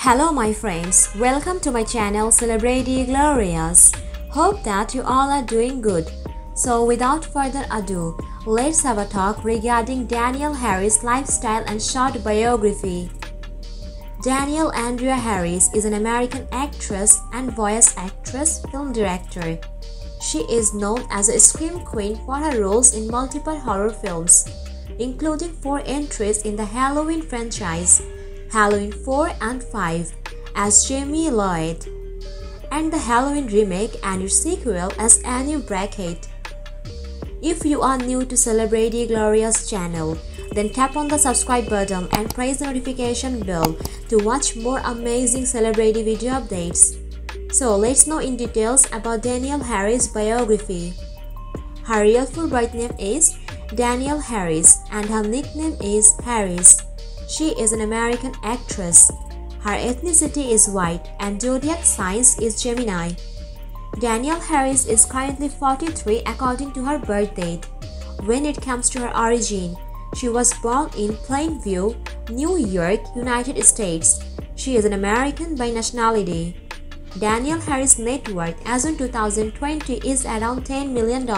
Hello my friends, welcome to my channel Celebrity Glorious. Hope that you all are doing good. So without further ado, let's have a talk regarding Danielle Harris' lifestyle and short biography. Danielle Andrea Harris is an American actress and voice actress, film director. She is known as a scream queen for her roles in multiple horror films, including 4 entries in the Halloween franchise, Halloween 4 and 5 as Jamie Lloyd, and the Halloween remake and its sequel as Annie Brackett. If you are new to Celebrity Glorious channel, then tap on the subscribe button and press the notification bell to watch more amazing celebrity video updates. So let's know in details about Danielle Harris' biography. Her real full birth name is Danielle Harris and her nickname is Harris. She is an American actress. Her ethnicity is white and zodiac sign is Gemini. Danielle Harris is currently 43 according to her birth date. When it comes to her origin, she was born in Plainview, New York, United States. She is an American by nationality. Danielle Harris' net worth as in 2020 is around $10 million.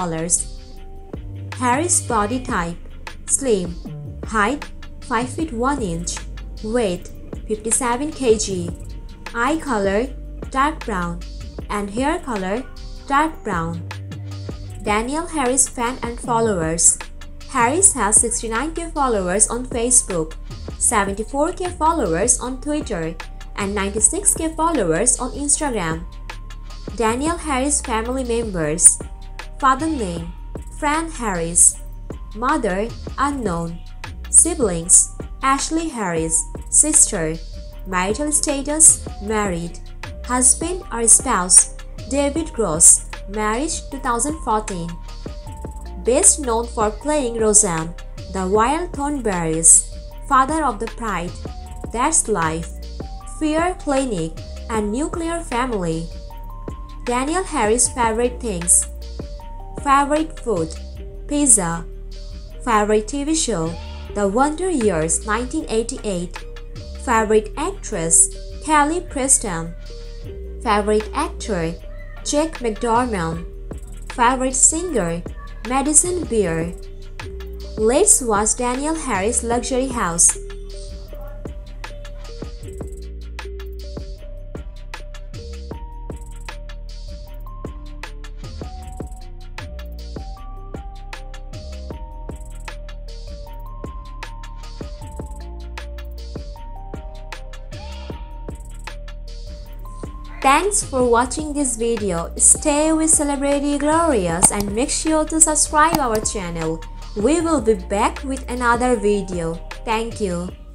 Harris' body type: slim, height 5 feet 1 inch, weight 57 kg, eye color dark brown, and hair color dark brown. Danielle Harris fan and followers. Harris has 69k followers on Facebook, 74k followers on Twitter, and 96k followers on Instagram. Danielle Harris family members. Father name: Fran Harris. Mother unknown. Siblings: Ashley Harris, sister. Marital status: married. Husband or spouse: David Gross, marriage 2014. Best known for playing Roseanne, The Wild Thornberrys, Father of the Bride, That's Life, Fear Clinic, and Nuclear Family. Danielle Harris' favorite things: favorite food, pizza. Favorite TV show, The Wonder Years 1988. Favorite actress, Kelly Preston. Favorite actor, Jack McDormand. Favorite singer, Madison Beer. Let's watch Danielle Harris' luxury house. Thanks for watching this video. Stay with Celebrity Glorious and make sure to subscribe our channel. We will be back with another video. Thank you.